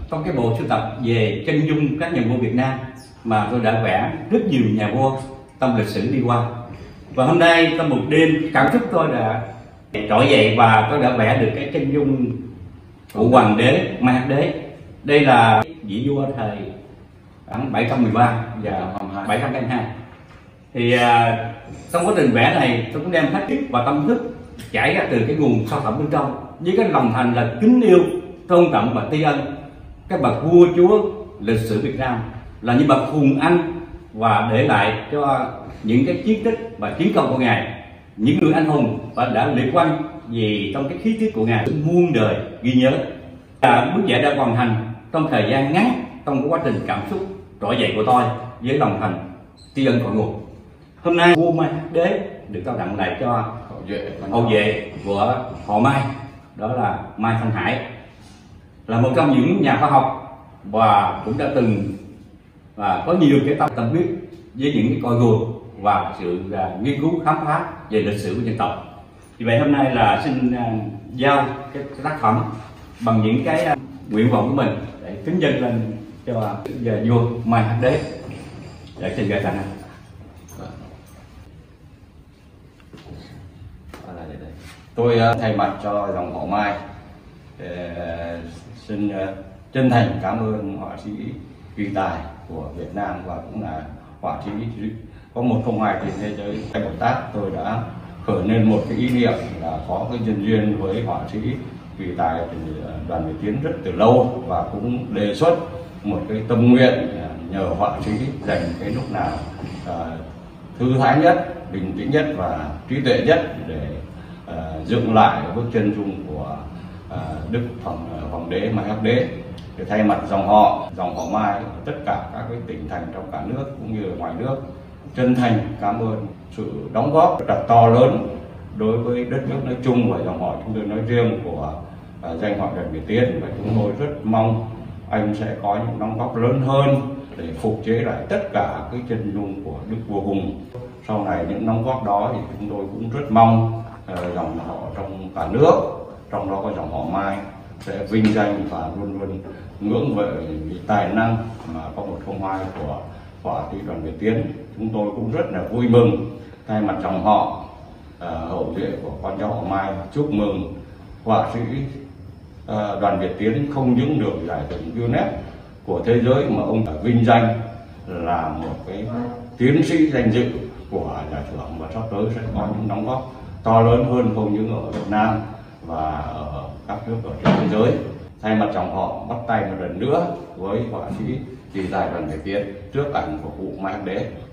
trong cái bộ sưu tập về chân dung các nhà vua Việt Nam mà tôi đã vẽ rất nhiều nhà vua trong lịch sử đi qua. Và hôm nay trong một đêm cảm xúc tôi đã trỗi dậy và tôi đã vẽ được cái chân dung của hoàng đế Mai Hắc Đế. Đây là vị vua thời khoảng 713 và 722. Thì trong quá trình vẽ này tôi cũng đem hết sức và tâm thức chảy ra từ cái nguồn sâu thẳm bên trong, với cái lòng thành là kính yêu, tôn trọng và tri ân các bậc vua chúa lịch sử Việt Nam, là những bậc hùng anh và để lại cho những cái chiến tích và chiến công của ngài, những người anh hùng và đã liệt oanh vì trong cái khí tiết của ngài muôn đời ghi nhớ. Bức vẽ đã hoàn thành trong thời gian ngắn trong cái quá trình cảm xúc trỗi dậy của tôi với lòng thành tri ân cội nguồn. Hôm nay vua Mai Hắc Đế được trao tặng lại cho hậu vệ của họ Mai, đó là Mai Thanh Hải, là một trong những nhà khoa học và cũng đã từng và có nhiều cái tâm huyết với những cái cội nguồn và sự nghiên cứu khám phá về lịch sử của dân tộc. Vì vậy hôm nay là xin giao cái tác phẩm bằng những cái nguyện vọng của mình để kính dâng lên cho vua Mai Hắc Đế, để xin gửi tặng anh. Tôi thay mặt cho dòng họ Mai xin chân thành cảm ơn họa sĩ kỳ tài của Việt Nam và cũng là họa sĩ có 102 trên thế giới. Trong hợp tác tôi đã khởi lên một cái ý niệm là có cái nhân duyên với họa sĩ kỳ tài thì Đoàn Việt Tiến rất từ lâu, và cũng đề xuất một cái tâm nguyện nhờ họa sĩ dành cái lúc nào thư thái nhất, bình tĩnh nhất và trí tuệ nhất để dựng lại bức chân dung của Đức Hoàng đế Mai Hắc Đế. Để thay mặt dòng họ Mai, tất cả các cái tỉnh thành trong cả nước cũng như ngoài nước chân thành cảm ơn sự đóng góp rất to lớn đối với đất nước nói chung và dòng họ chúng tôi nói riêng của danh họa Đoàn Việt Tiến, và chúng tôi rất mong anh sẽ có những đóng góp lớn hơn để phục chế lại tất cả cái chân dung của Đức Vua Hùng. Sau này những đóng góp đó thì chúng tôi cũng rất mong dòng họ trong cả nước, trong đó có dòng họ Mai, sẽ vinh danh và luôn luôn ngưỡng về tài năng mà có 102 của họa sĩ Đoàn Việt Tiến. Chúng tôi cũng rất là vui mừng thay mặt dòng họ hậu duệ của con cháu họ Mai chúc mừng họa sĩ Đoàn Việt Tiến không những được giải thưởng UNESCO của thế giới mà ông vinh danh là một cái tiến sĩ danh dự của giải thưởng, và sắp tới sẽ có những đóng góp to lớn hơn không những ở Việt Nam và ở các nước ở trên thế giới. Thay mặt dòng họ bắt tay một lần nữa với họa sĩ kỳ tài Đoàn Việt Tiến trước ảnh của cụ Mai Hắc Đế.